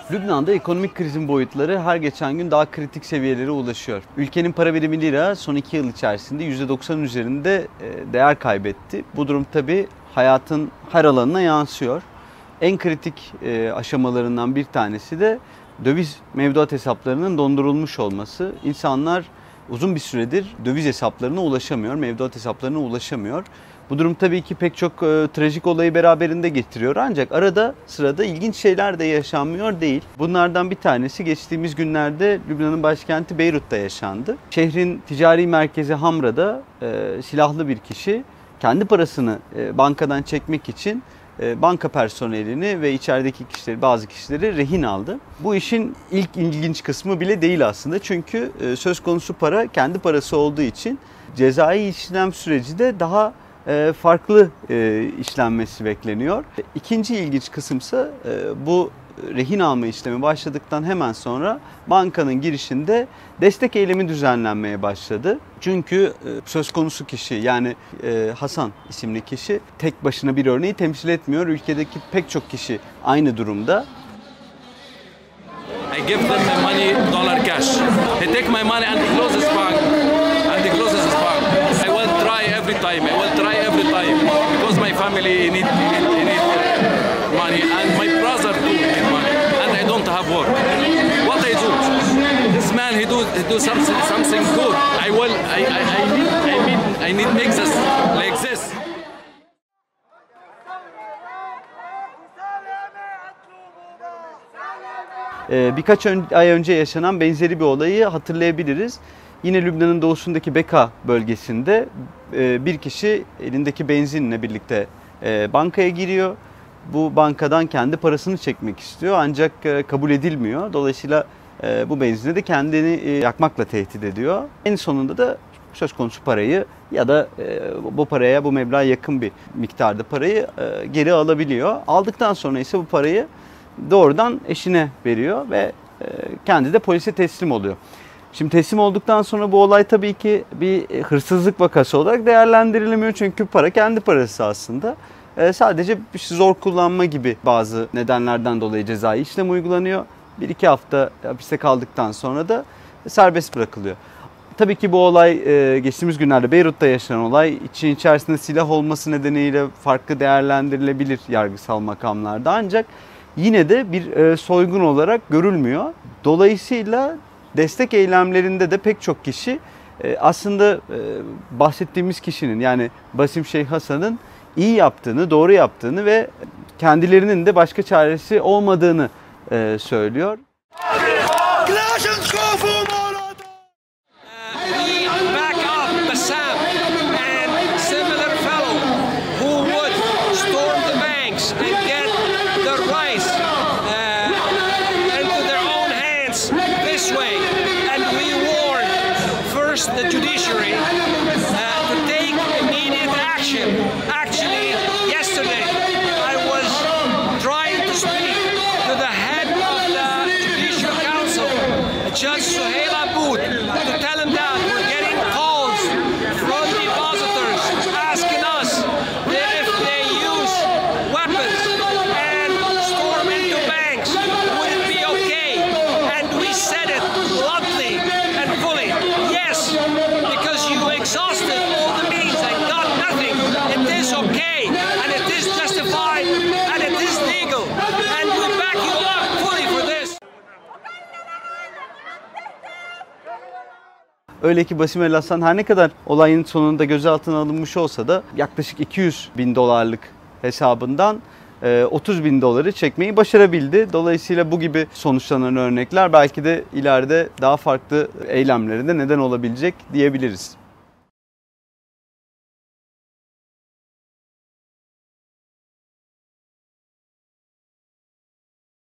Lübnan'da ekonomik krizin boyutları her geçen gün daha kritik seviyelere ulaşıyor. Ülkenin para birimi lira son 2 yıl içerisinde %90'ın üzerinde değer kaybetti. Bu durum tabii hayatın her alanına yansıyor. En kritik aşamalarından bir tanesi de döviz mevduat hesaplarının dondurulmuş olması. İnsanlar uzun bir süredir döviz hesaplarına ulaşamıyor, mevduat hesaplarına ulaşamıyor. Bu durum tabii ki pek çok trajik olayı beraberinde getiriyor. Ancak arada sırada ilginç şeyler de yaşanmıyor değil. Bunlardan bir tanesi geçtiğimiz günlerde Lübnan'ın başkenti Beyrut'ta yaşandı. Şehrin ticari merkezi Hamra'da silahlı bir kişi kendi parasını bankadan çekmek için banka personelini ve içerideki bazı kişileri rehin aldı. Bu işin ilk ilginç kısmı bile değil aslında. Çünkü söz konusu para kendi parası olduğu için cezai işlem süreci de daha farklı işlenmesi bekleniyor. İkinci ilginç kısımsa bu rehin alma işlemi başladıktan hemen sonra bankanın girişinde destek eylemi düzenlenmeye başladı. Çünkü söz konusu kişi yani Hasan isimli kişi tek başına bir örneği temsil etmiyor. Ülkedeki pek çok kişi aynı durumda. I give them my money dollar cash. They take my money and they close his bank. And they close his bank. I will try every time. I will try every time because my family need money and my brother too need money and I don't have work. What I do? This man he do something good. I need make this like this. Birkaç ay önce yaşanan benzeri bir olayı hatırlayabiliriz. Yine Lübnan'ın doğusundaki Beka bölgesinde bir kişi elindeki benzinle birlikte bankaya giriyor. Bu bankadan kendi parasını çekmek istiyor ancak kabul edilmiyor. Dolayısıyla bu benzinle de kendini yakmakla tehdit ediyor. En sonunda da söz konusu parayı ya da bu meblağa yakın bir miktarda parayı geri alabiliyor. Aldıktan sonra ise bu parayı doğrudan eşine veriyor ve kendi de polise teslim oluyor. Şimdi teslim olduktan sonra bu olay tabii ki bir hırsızlık vakası olarak değerlendirilemiyor. Çünkü para kendi parası aslında. Sadece zor kullanma gibi bazı nedenlerden dolayı cezai işlem uygulanıyor. 1-2 hafta hapiste kaldıktan sonra da serbest bırakılıyor. Tabii ki bu olay geçtiğimiz günlerde Beyrut'ta yaşanan olay içerisinde silah olması nedeniyle farklı değerlendirilebilir yargısal makamlarda. Ancak yine de bir soygun olarak görülmüyor. Dolayısıyla destek eylemlerinde de pek çok kişi aslında bahsettiğimiz kişinin yani Basim Şeyh Hasan'ın iyi yaptığını, doğru yaptığını ve kendilerinin de başka çaresi olmadığını söylüyor. The judiciary to take immediate action. Actually, yesterday I was trying to speak to the head of the Judicial Council, Judge Suhail Aboud, to tell him that we're getting calls from depositors asking us that if they use weapons and storm into banks, would it be okay? And we said it bluntly and fully. Yes, because you exhausted all the means and got nothing. It is okay, and it is justified, and it is legal, and we back you up fully for this. Öyle ki Basim El Hasan her ne kadar olayın sonunda gözaltına alınmış olsa da yaklaşık 200.000 dolarlık hesabından 30.000 doları çekmeyi başarabildi. Dolayısıyla bu gibi sonuçlanan örnekler belki de ileride daha farklı eylemlere de neden olabilecek diyebiliriz.